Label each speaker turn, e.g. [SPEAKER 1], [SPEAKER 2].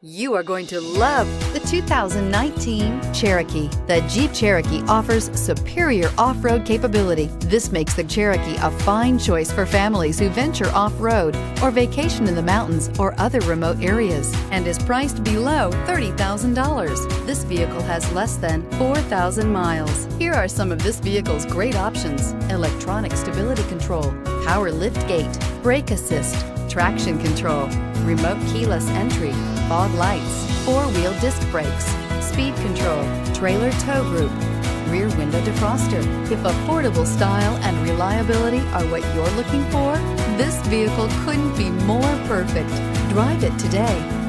[SPEAKER 1] You are going to love the 2019 Cherokee. The Jeep Cherokee offers superior off-road capability. This makes the Cherokee a fine choice for families who venture off-road or vacation in the mountains or other remote areas, and is priced below $30,000. This vehicle has less than 4,000 miles. Here are some of this vehicle's great options: electronic stability control, power liftgate, brake assist, traction control, remote keyless entry, fog lights, four-wheel disc brakes, speed control, trailer tow group, rear window defroster. If affordable style and reliability are what you're looking for, this vehicle couldn't be more perfect. Drive it today.